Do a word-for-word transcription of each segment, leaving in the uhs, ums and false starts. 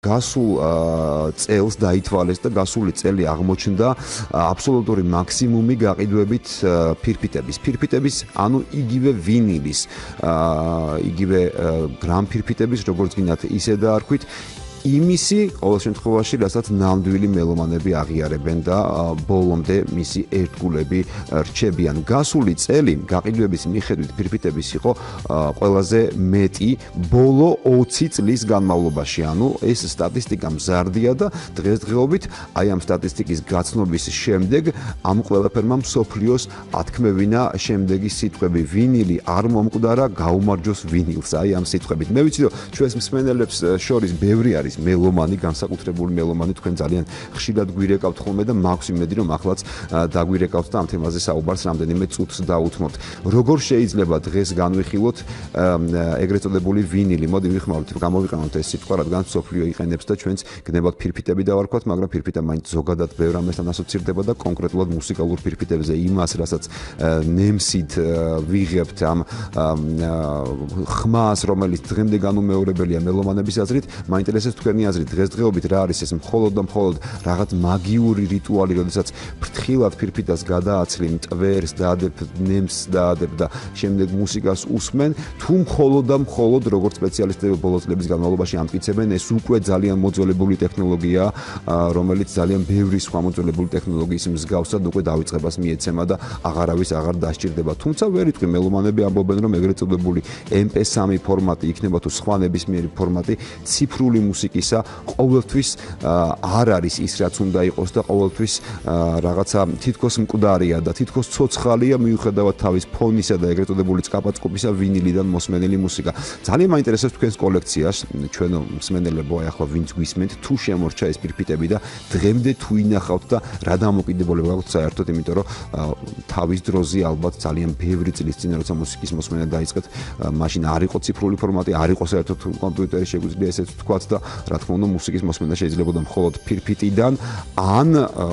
გასულ წელს დაითვალეს და გასული წელი აღმოჩნდა აბსოლუტური მაქსიმუმი გაყიდვებით ფირფიტების. ფირფიტების, ანუ იგივე ვინილის, იგივე გრამ ფირფიტების, როგორც გინდათ ისე დაარქვით, იმისი ყოველ შემთხვევაში, რასაც ნამდვილი მელომანები აღიარებენ და ბოლომდე მისი ერთგულები რჩებიან. გასული წელი გაყიდვების მიხედვით ფირფიტების იყო ყველაზე მეტი ბოლო ოცი წლის განმავლობაში. ანუ ეს სტატისტიკა მზარდია და დღესდღეობით აი ამ სტატისტიკის გაცნობის შემდეგ ამ ყველაფერმა მსოფლიოს ათქმევინა შემდეგი სიტყვები. ვინილი არ მომკვდარა, გაუმარჯოს ვინილს. აი ამ სიტყვებით. მე ვიცი, რომ ჩვენს მსმენელებს შორის ბევრი არის მელომანი, განსაკუთრებული მელომანი, თქვენ ძალიან ხშირად გვირეკავთ ხოლმე და მაქვს იმედი, რომ ახლაც დაგვირეკავთ და ამ თემაზე საუბარს რამდენიმე წუთს დაუთმობთ. როგორ შეიძლება დღეს განვიხილოთ ეგრეთ წოდებული ვინილი? მოდი ვიხმაროთ, გამოვიყენოთ ეს სიტყვა, რადგან მსოფლიო იყენებს და ჩვენც გნებავთ ფირფიტები დავარქვათ, მაგრამ ფირფიტა მაინც ზოგადად ბევრ ამასთან ასოცირდება და კონკრეტულად მუსიკალურ ფირფიტებზე იმას, რასაც ნემსით ვიღებთ ამ ხმას, რომელიც დღემდე განუმეორებელია მელომანების აზრით, მაინტერესებს თქვენი აზრით, დღესდღეობით რა არის ეს მხოლოდ და მხოლოდ რაღაც მაგიური რიტუალი, როდესაც ფრთხილად ფირფიტას გადააცლი, მტვერს დაადებ, ნემს დაადებ და შემდეგ მუსიკას უსმენ, თუ მხოლოდ და მხოლოდ როგორც სპეციალისტები ბოლო წლების განმავლობაში ამტკიცებენ, ეს უკვე ძალიან მოძველებული ტექნოლოგია, რომელიც ძალიან ბევრი სხვა მოძველებული ტექნოლოგიის მსგავსად უკვე დავიწყებას მიეცემა და აღარავის აღარ დასჭირდება. თუმცა ვერ იტყვი, მელომანები ამბობენ, რომ ეგრეთ წოდებული ემ პი სამი ფორმატი იქნება თუ სხვა ნებისმიერი ფორმატი ციფრული მუსიკისა ყოველთვის არ არის ის, რაც უნდა იყოს და ყოველთვის რაღაცა თითქოს მკვდარია და თითქოს ცოცხალია მიუხედავად თავის ფონისა და ეგრეთ წოდებული წკაპაწყობისა ვინილიდან მოსმენილი მუსიკა. ძალიან მაინტერესებს თქვენს კოლექციას, ჩვენო მსმენელებო, აი ახლა ვინც გვისმენთ, თუ შემორჩა ეს ფირფიტები და დღემდე თუ ინახავთ და რა დამოკიდებულება გაქვთ საერთოდ, იმიტომ რომ თავის დროზე ალბათ ძალიან ბევრი წლის წინ როცა მუსიკის მოსმენა დაიწყეთ, მაშინ არ იყო ციფრული ფორმატი, არ იყო საერთოდ კომპიუტერი, შეგვიძლია ესეც ვთქვათ და რა თქმა უნდა მუსიკის მოსმენა შეიძლებოდა მხოლოდ ფირფიტიდან ან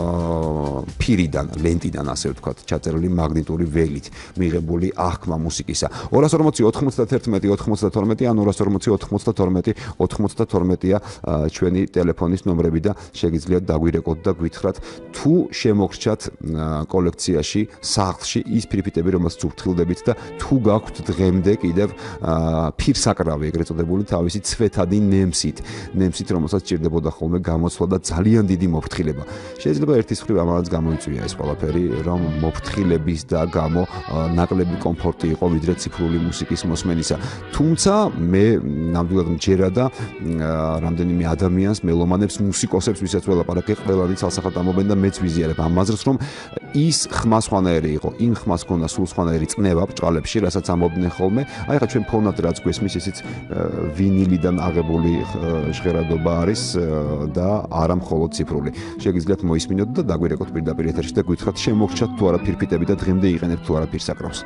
ფირიდან, ლენტიდან ასე ვთქვათ, ჩაწერილი მაგნიტური ველით მიღებული აღქმა მუსიკისა. ორას ორმოცი ოთხმოცდაერთი ოთხმოცდათორმეტი ან ორას ორმოცი ოთხმოცდათორმეტი ოთხმოცდათორმეტია ჩვენი ტელეფონის ნომრები და შეგიძლიათ დაგვირეკოთ და გვითხრათ, თუ შემოგრჩათ კოლექციაში, სახლში ის ფირფიტები, რომელსაც უფრთხილდებით და თუ გაქვთ დღემდე კიდევ ფირსაკრავი, ეგრეთ წოდებული თავისი ცვეთადი ნემსით, ნემსით, რომელსაც ჭირდებოდა ხოლმე გამოცვლა და ძალიან დიდი მოფრთხილება. შეიძლება ერთის მხრივ ამაც გამოიწვია ეს ყველაფერი, რომ მოფრთხილების და გამო ნაკლები კომფორტი იყო ვიდრე ციფრული მუსიკის მოსმენისა. თუმცა მე ნამდვილად მჯერა და რამდენიმე ადამიანს, მელომანებს, მუსიკოსებს, ვისაც ველაპარაკე, ყველანი ცალსახად ამბობენ და მეც ვიზიარებ ამ აზრს, რომ ის ხმა სხვანაირი იყო, იმ ხმას ჰქონდა სულ სხვანაირი წნევა ბრჭყალებში, რასაც ამბობდნენ ხოლმე. აი ახლა ჩვენ ფონად რაც გვესმის, ისიც ვინილიდან აღებული ჟღერადობა არის და არა მხოლოდ ციფრული. შეგიძლიათ მოისმინოთ და დაგვირეკოთ პირდაპირ ეთერში და გითხრათ, შემოგრჩათ თუ არა ფირფიტები და დღემდე იყენებთ თუ არა ფირსაკრავს.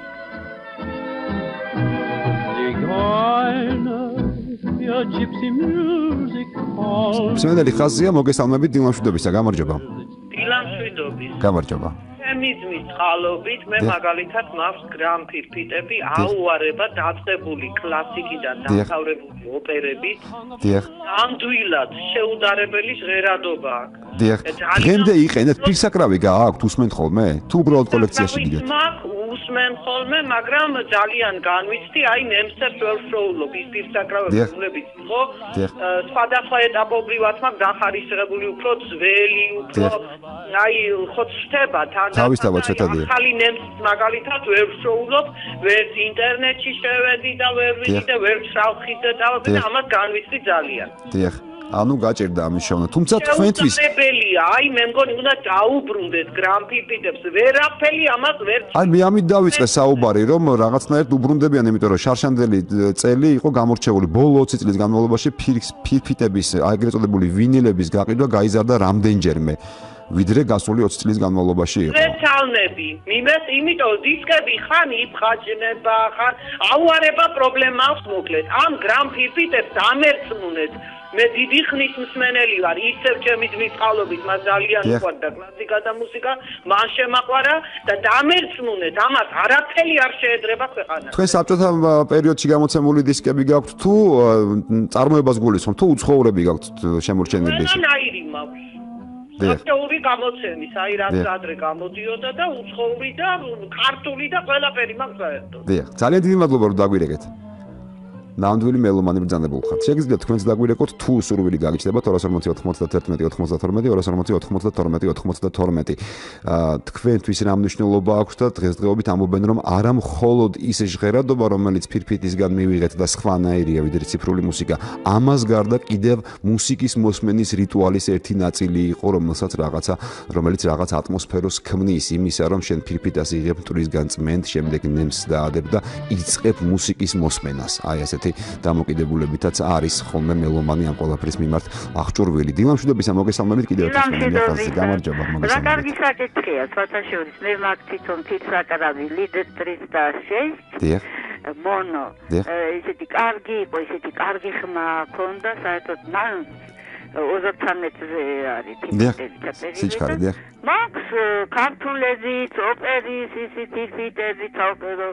მსმენელი ხაზია, მოგესალმებით, დილამშვიდობისა, გამარჯობა. დილამშვიდობის. გამარჯობა. მიზმის წყალობით მე მაგალითად მაქვს გრამ ფირფიტები, აუარება დაწყებული კლასიკიდან დამთავრებული ოპერებით. დიახ. ამდვილად შეუდარებელი ჟღერადობა აქვს. დიახ. დღემდე იყენებთ ფირსაკრავი გააქვთ, უსმენთ ხოლმე? თუ უბრალოდ კოლექციაში გიდეთ? უსმენ ხოლმე, მაგრამ ძალიან განვიცდი, აი ნემსებს ვერ ვშოულობ, ის ფირსაკრავები რომლებიც იყო, სხვადასხვა ეტაპობრივად მაქვს დახარისხებული, უფრო ძველი, უფრო აი ხო ხდება თან თავისთავად ცეთადია. ახალი ნემსს მაგალითად ვერ ვშოულობ, ვერც ინტერნეტში შევედი და ვერ ვიცი და ვერ ვშავხი და ამას განვიცდი ძალიან. დიახ. ანუ გაჭირდა ამის შოვნა. თუმცა თქვენთვის შეუძლებელია, აი მე მგონი უნდა დაუბრუნდეთ გრამ ფირფიტებს, ვერაფერი ამას ვერ. აი მე ამით დავიწყე საუბარი, რომ რაღაცნაირად უბრუნდებიან, იმიტომ რომ შარშანდელი წელი იყო გამორჩეული ბოლო ოცი წლის განმავლობაში ფირფიტების, აი ეგრეთ წოდებული ვინილების გაყიდვა გაიზარდა რამდენჯერმე. ვიდრე გასული ოცი წლის განმავლობაში იყო. სპეციალნები, მიმეს, იმიტომ დისკები ხან იფხაჭნება, ხან აუარება პრობლემა აქვს მოკლედ. ამ გრამ ფირფიტებს ამერწმუნეთ. მე დიდი ხნის მსმენელი ვარ, ისევ ჩემი ძმის წყალობით, მას ძალიან უყვარდა კლასიკა და მუსიკა, მან შემაყვარა და დამერწმუნეთ, ამას არაფერი არ შეედრება ქვეყანას. თქვენ საბჭოთა პერიოდში გამოცემული დისკები გაქვთ თუ წარმოებას გულისხმობთ თუ უცხოურები გაქვთ შემორჩენილი? ყველანაირი მაქვს. აქტიური გამოცემის, აი რაც ადრე გამოდიოდა და უცხოური და ქართული და ყველაფერი მაქვს საერთოდ. დიახ, ძალიან დიდი მადლობა რომ დაგვირეკეთ. ნამდვილი მელომანი ბრძანებულ ხართ. შეგიძლიათ თქვენც დაგვირეკოთ თუ სურვილი გაგიჩნდებათ ორას ორმოცი ოთხმოცდაათი ოცდათორმეტი ორას ორმოცი ოთხმოცდათორმეტი ოცდათორმეტი. აა თქვენთვის რა მნიშვნელობა აქვს და დღესდღეობით ამობენ რომ არა მხოლოდ ის ჟღერადობა რომელიც ფირფიტისგან მივიღეთ და სხვანაირია ვიდრე ციფრული მუსიკა, ამას გარდა კიდევ მუსიკის მოსმენის რიტუალის ერთი ნაწილი იყო, რომელსაც რაღაცა რომელიც რაღაც ატმოსფეროს ქმნის იმისა რომ შენ ფირფიტას იღებ მტვრისგან წმენდ, შემდეგ ნემს დაადებ და იწყებ მუსიკის მოსმენას. აი ესე დამოკიდებულებითაც არის ხოლმე მელომანი ამ ყველაფრის მიმართ აღჭურვილი. დილამშვიდობისა მოგესალმებით კიდევ ერთხელ მოგესალმებით. გამარჯობა მოგესალმებით. რა კარგი საკითხია, სვათაშორის. მე მაგ თვითონ თირსაკრავი ლიდერ ტრიста шесть. დიახ. მონო. ესეთი კარგი იყო, ესეთი კარგი ხმა ქონდა, საერთოდ მან ოცდაათზე არის თითქმის სიჩქარე, დიახ. მაქვს ქართულებით, ოპერის, ისი თითითები, თალკერო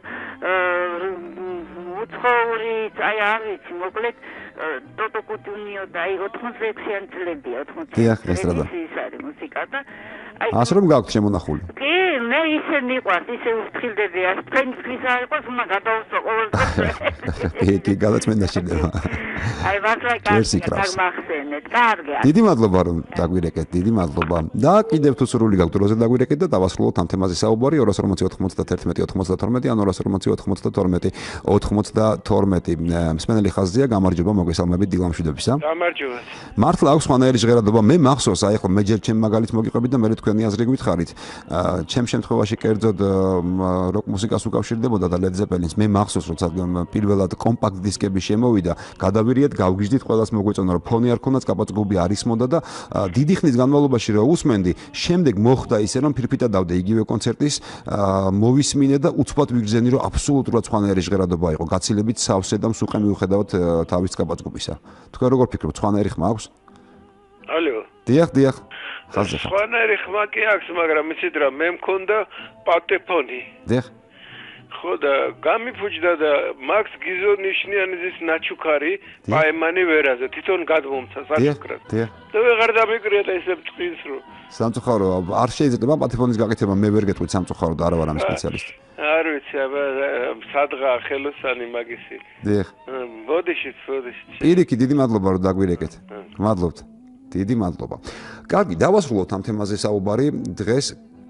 უცხოური, აი არის, მოკლედ ტოტო კუტუნიო და აი ოთხმოცდაექვსიანი წლებია, ოთხმოცდაექვსი წელი ის არის მუსიკა და აი ასე რომ გაქვთ შემონახული. კი, მე ისე მიყვარს, ისე ufრთხილდები, ας თქვენ თქვის არ იყოს, უნდა გადავუსწრო ყოველთვის. კი, კი, გადაწმენდა შეიძლება. აი ვასლა კარგი, გაგმახსენეთ, კარგი. დიდი მადლობა რომ დაგვირეკეთ, დიდი მადლობა. და კიდევ თუ სურვილი გაქვთ როზე დაგვირეკეთ და დავასრულოთ ამ თემაზე საუბარი ორას ორმოცი ოთხმოცდაათი ოცდათორმეტი ან ორას ორმოცი ოთხმოცდათორმეტი ოცდათორმეტი. მსმენელი ხაზია, გამარჯობა, მოგესალმებით დილამშვიდობისა. გამარჯობა. მართლა აქვს სხვანაირი ჟღერადობა, მე მახსოვს, აი ხო მე ჯერ ჩემ მაგალითს მოგიყვებით და მე თქვენი აზრი გვითხრით. ჩემ შემთხვევაში კერძოდ როკ მუსიკას უკავშირდებოდა და Led Zeppelin-ს მე მახსოვს, როცა პირველად კომპაქტ დისკები შემოვიდა, გადავირიეთ, გავგიჟდით, ყველას მოგვეწონა რომ ფონი არ ქონდათ, კაპაწკუბი არ ისმოდა და დიდი ხნის განმავლობაში რა უსმენდი, შემდეგ მოხდა ისე რომ ფირფიტა დავდე იგივე კონცერტის, მოვისმინე და უცბად ვიგრძენი რომ აბსოლუტურად სხვანაირი ჟღერადობა იყო, გაცილებით სავსე და მსუყე მიუხედავად თავის კაპაწკუბისა. თქვენ როგორ ფიქრობთ, სხვანაირი ხმა აქვს? ალო. დიახ, დიახ. ხაზზე. სხვანაირი ხმა კი აქვს, მაგრამ იცით რა, მე მქონდა პატეფონი. დიახ. ხო და გამიფუჭდა და მაქს გიზონიშნიანის ნაჩუქარი პაემანი ვერაზე თვითონ გადმომცა საკუთრად. დიახ. და ვეღარ დამიკრია და ესე წვინს რომ სამწუხარო არ შეიძლება პატეფონის გაკეთება, მე ვერ გეტყვით სამწუხარო და არა ვარ ამ სპეციალისტი. არ ვიცი, აბა სადღა ხელოსანი მაგისი. დიახ. ბოდიში, ბოდიში. პირიქით, დიდი მადლობა რომ დაგვირეკეთ. მადლობთ. დიდი მადლობა. კარგი, დავასრულოთ ამ თემაზე საუბარი დღეს.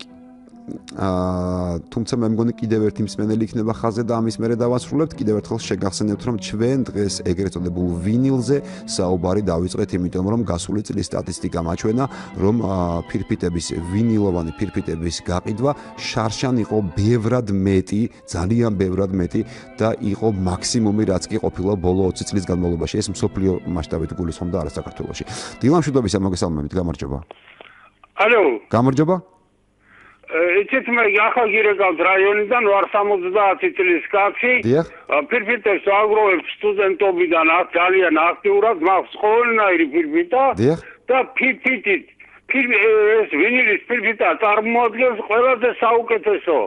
აა თუმცა მე მგონი კიდევ ერთი მსმენელი იქნება ხაზე და ამის მერე დავასრულებთ. კიდევ ერთხელ შეგახსენებთ რომ ჩვენ დღეს ეგრეთ წოდებულ ვინილზე საუბარი დავიწყეთ, იმიტომ რომ გასული წლის სტატისტიკა მაჩვენა, რომ ფირფიტების ვინილოვანი ფირფიტების გაყიდვა შარშან იყო ბევრად მეტი, ძალიან ბევრად მეტი და იყო მაქსიმუმი რაც კი ყოფილა ბოლო ოცი წლის განმავლობაში. ეს მსოფლიო მასშტაბით გულისხმობდა, არა საქართველოში. დილამშვიდობისა მოგესალმებით, გამარჯობა. ალო. გამარჯობა. იცით მე ახალ გირეკავთ რაიონიდან ვარ სამოცდაათი წლის კაცი. ფირფიტებს აგროვებ სტუდენტობიდან ძალიან აქტიურად, მაქვს ყოველნაირი ფირფიტა და ფირფიტით ეს ვინილის ფირფიტა წარმოადგენს ყველაზე საუკეთესო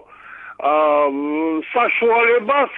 საშუალებას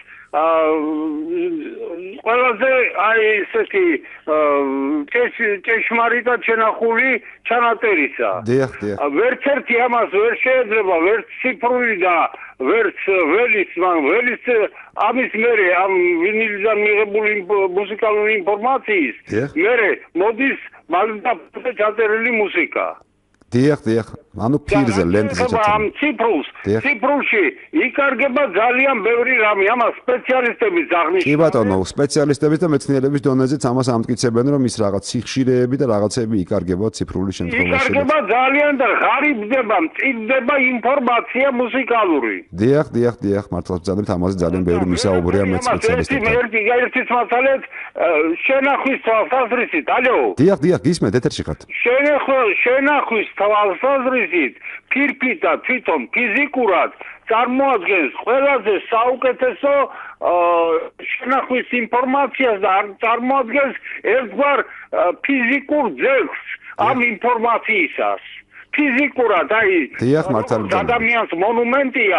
ყველაზე აი ესეთი ჭეშმარიტად შენახული ჩანაწერისა. დიახ, დიახ. ვერც ერთი ამას ვერ შეეძლება, ვერც ციფრული და ვერც ველის, მაგრამ ველის ამის მერე ამ ვინილიდან მიღებული მუსიკალური ინფორმაციის მერე მოდის მაგნიტოფონზე ჩაწერილი მუსიკა. დიახ, დიახ. ანუ ფირზე ლენტზე ჩაწერილი. ამ ციფრულს, ციფრულში იკარგება ძალიან ბევრი რამე, ამას სპეციალისტებიც აღნიშნავენ. კი ბატონო, სპეციალისტების და მეცნიერების დონეზეც ამას ამტკიცებენ, რომ ის რაღაც სიხშირეები და რაღაცები იკარგება ციფრული შემთხვევაში. იკარგება ძალიან და ღარიბდება, მწიფდება ინფორმაცია მუსიკალური. დიახ, დიახ, დიახ, მართლაც ბრძანებთ, ამაზე ძალიან ბევრი მისაუბრეა მეც სპეციალისტებთან. ერთი ერთის მასალეთ შენახვის თვალსაზრისით, ალო. დიახ, დიახ, გისმენთ, ეთერში ხართ. შენახვის თვალსაზრისით თვალსაზრისით ფირფიტ და თვითონ ფიზიკურად წარმოადგენს ყველაზე საუკეთესო შენახვის ინფორმაციას და წარმოადგენს ერთგვარ ფიზიკურ ძეგლს ამ ინფორმაციისას. ფიზიკურად აი ადამიანს მონუმენტია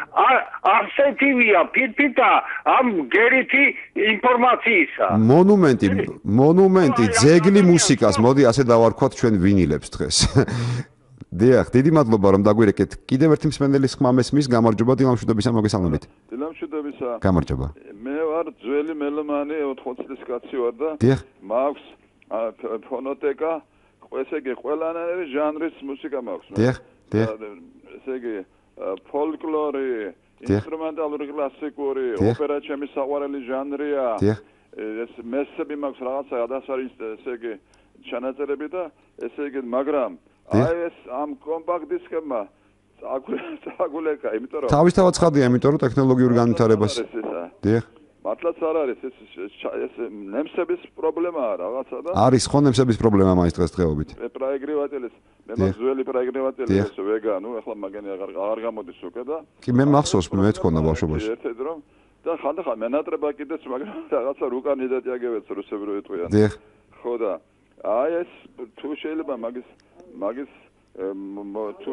ასეთივია ფირფიტა ამ გერითი ინფორმაციისა მონუმენტი მონუმენტი ძეგლი მუსიკას მოდი ასე დავარქვათ ჩვენ ვინილებს დღეს დიახ დიდი მადლობა რომ დაგვირეკეთ კიდევ ერთი მსმენელის ხმა მესმის გამარჯობა დილამშვიდობისა მოგესალმებით დილამშვიდობისა გამარჯობა მე ვარ ძველი მელომანი ოთხმოცი წლის კაცი ვარ და მაქვს ფონოტეკა ესე იგი ყველანაირი ჟანრის მუსიკა მაქვს. დიახ, დიახ. ესე იგი ფოლკლორი, ინსტრუმენტალური კლასიკური, ოპერა ჩემი საყვარელი ჟანრია. დიახ. ეს მესები მაქვს რაღაცა გადასარი ესე იგი ჩანაწერები და ესე იგი მაგრამ აი ეს ამ კომპაქტ დისკებმა აგულეკა, იმიტომ რომ თავისთავად ცხადია, იმიტომ რომ ტექნოლოგიური განვითარებას. დიახ. მართლაც არ არის ეს ეს ნემსების პრობლემაა რაღაცა და არის ხო ნემსების პრობლემა მაინც დღესდღეობით პრაიგრივატელის მე მაძველი პრაიგრივატელი ეს ვეგანუ ახლა მაგენი აღარ აღარ გამოდის უკვე და კი მე მახსოვს მე თქონა ბავშვობაში ერთად რომ და ხანდახან მენატრება კიდეც მაგრამ რაღაცა რუკანიდატი აგებეც რუსებრივი ტყვია დიახ ხო და აი ეს თუ შეიძლება მაგის მაგის თუ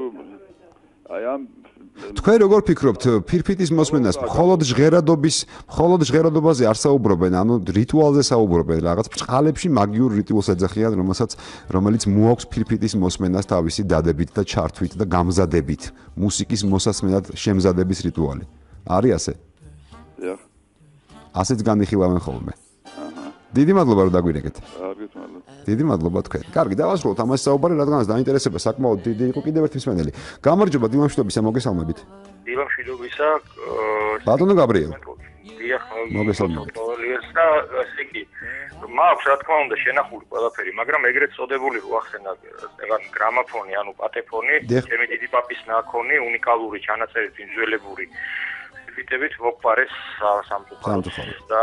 აი ამ თქვენ როგორ ფიქრობთ ფირფიტის მოსმენას მხოლოდ ჟღერადობის მხოლოდ ჟღერადობაზე არ საუბრობენ ანუ რიტუალზე საუბრობენ რაღაც ბრწყალებში მაგიურ რიტუალს ეძახიან რომელსაც რომელიც მოაქვს ფირფიტის მოსმენას თავისი დადებით და ჩართვით და გამზადებით მუსიკის მოსასმენად შემზადების რიტუალი არის ასე დიახ ასეც განიხილავენ ხოლმე აჰა დიდი მადლობა რომ დაგვირეკეთ კარგით მადლობა დიდი მადლობა თქვენ. კარგი, დავასრულოთ ამას საუბარი, რადგანაც დაინტერესება საკმაოდ დიდი იყო კიდევ ერთი მსმენელი. გამარჯობა, დილამშვიდობისა, მოგესალმებით. დილამშვიდობისა. ბატონო გაბრიელ. დიახ, მოგესალმებით. და ესე იგი, მაქვს რა თქმა უნდა შენახული ყველაფერი, მაგრამ ეგრეთ წოდებული რო ახსენა ეგან გრამაფონი, ანუ პატეფონი, ჩემი დიდი პაპის ნაქონი, უნიკალური ჩანაწერით ინძველებური. ვიტებით მოგყარეს სამწუხაროდ და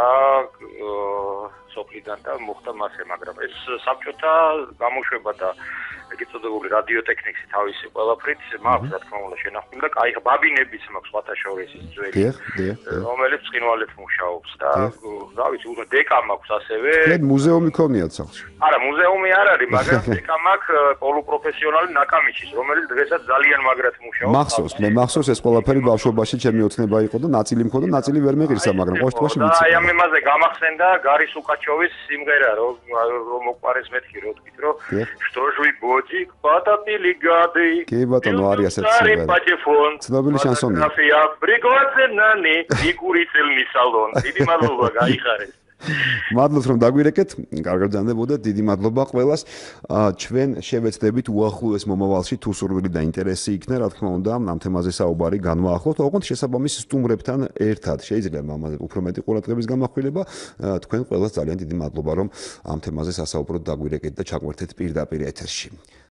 სოფლიდან და მოხდა მასე, მაგრამ ეს საბჭოთა გამოშვება და ეგეთ წოდებული რადიოტექნიკსი თავისი ყველაფრით მაქვს რა თქმა უნდა შენახული და კაი ბაბინებიც მაქვს სხვათა შორის ის ძველი რომელიც ცხინვალეთ მუშაობს და რა ვიცი უბრალოდ დეკა მაქვს ასევე თქვენ მუზეუმი ქონიათ სახლში არა მუზეუმი არ არის მაგრამ დეკა მაქვს პოლუპროფესიონალი ნაკამიჩის რომელიც დღესაც ძალიან მაგრად მუშაობს მახსოვს მე მახსოვს ეს ყველაფერი ბავშვობაში ჩემი ოცნება იყო და ნაწილი მქონდა ნაწილი ვერ მეღირსა მაგრამ ყოველ შემთხვევაში ვიცი აი ამ იმაზე გამახსენდა გარი სუკაჩოვის სიმღერა რომ რომ მოყარეს მეთქი რო თქვით რომ что ж вы Божик, потопили гады. კი ბატონო არის ასეთი სიმღერა. ცნობილი შანსონია. Бригодзенანი, იკურიცელნი სალონ. დიდი მადლობა, გაიხარეს. მადლობთ რომ დაგვირეკეთ. კარგად გძანდებოდა. დიდი მადლობა ყველას. ჩვენ შევეცდებით უახლოეს მომავალში თუ სურვილი და ინტერესი იქნა, რა თქმა უნდა, ამ თემაზე საუბარი განვაახლოთ. ოღონდ შესაბამის სტუმრებთან ერთად შეიძლება ამაზე უფრო მეტი ყურადღების გამახვილება. თქვენ ყველას ძალიან დიდი მადლობა რომ ამ თემაზე სასაუბროდ დაგვირეკეთ და ჩაგვერთეთ პირდაპირ ეთერში.